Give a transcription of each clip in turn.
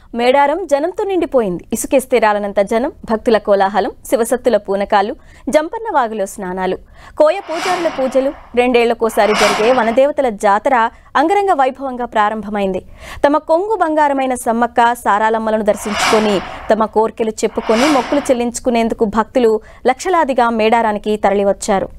మేడారం జనంతో నిండిపోయింది. ఇసుకేస్తే రాలనంత జనం, భక్తుల కోలాహలం, శివసత్తుల పూనకాలు, జంపన్న వాగులో స్నానాలు, కోయ పూజారుల పూజలు, 2 ఏళ్లకోసారి జరిగే వనదేవతల జాతర అంగరంగ వైభవంగా ప్రారంభమైంది. తమ కొంగు బంగారమైన సమ్మక్క సారాలమ్మలను దర్శించుకొని తమ కోర్కెలు చెప్పుకొని మొక్కులు చెల్లించుకునేందుకు భక్తులు లక్షలాదిగా మేడారానికి తరలివచ్చారు.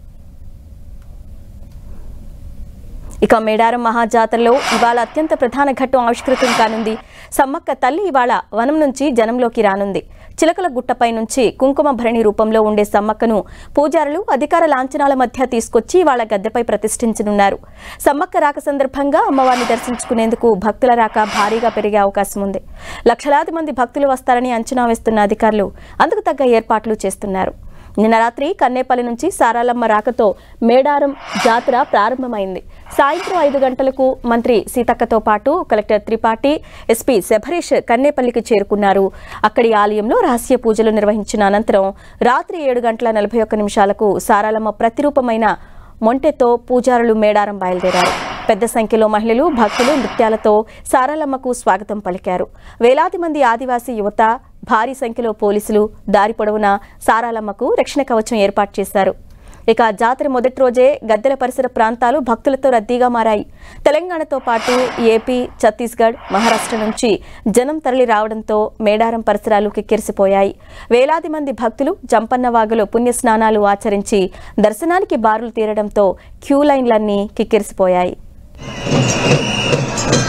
ఇక మేడారం మహాజాతరలో ఇవాళ అత్యంత ప్రధాన ఘట్టం ఆవిష్కృతం కానుంది. సమ్మక్క తల్లి ఇవాళ వనం నుంచి జనంలోకి రానుంది. చిలకల గుట్టపై నుంచి కుంకుమ భరణి రూపంలో ఉండే సమ్మక్కను పూజారులు అధికార లాంఛనాల మధ్య తీసుకొచ్చి ఇవాళ గద్దెపై ప్రతిష్ఠించనున్నారు. సమ్మక్క రాక సందర్భంగా అమ్మవారిని దర్శించుకునేందుకు భక్తుల రాక భారీగా పెరిగే అవకాశం ఉంది. లక్షలాది మంది భక్తులు వస్తారని అంచనా వేస్తున్న అధికారులు అందుకు తగ్గ ఏర్పాట్లు చేస్తున్నారు. నిన్న రాత్రి కన్నేపల్లి నుంచి సారాలమ్మ రాకతో మేడారం జాతర ప్రారంభమైంది. సాయంత్రం 5 గంటలకు మంత్రి సీతక్కతో పాటు కలెక్టర్ త్రిపాఠి, ఎస్పీ శబరీష్ కన్నేపల్లికి చేరుకున్నారు. అక్కడి ఆలయంలో రహస్య పూజలు నిర్వహించిన అనంతరం రాత్రి 7:41 సారాలమ్మ ప్రతిరూపమైన మొంటెతో పూజారులు మేడారం బయలుదేరారు. పెద్ద సంఖ్యలో మహిళలు, భక్తులు నృత్యాలతో సారాలమ్మకు స్వాగతం పలికారు. వేలాది మంది ఆదివాసీ యువత, భారీ సంఖ్యలో పోలీసులు దారి పొడవునా సారాలమ్మకు రక్షణ కవచం ఏర్పాటు చేశారు. ఇక జాతర మొదటి రోజే గద్దెల పరిసర ప్రాంతాలు భక్తులతో రద్దీగా మారాయి. తెలంగాణతో పాటు ఏపీ, ఛత్తీస్గఢ్, మహారాష్ట్ర నుంచి జనం తరలి రావడంతో మేడారం పరిసరాలు కిక్కిరిసిపోయాయి. వేలాది మంది భక్తులు జంపన్న వాగులో పుణ్యస్నానాలు ఆచరించి దర్శనానికి బారులు తీరడంతో క్యూ లైన్లన్నీ కిక్కిరిసిపోయాయి.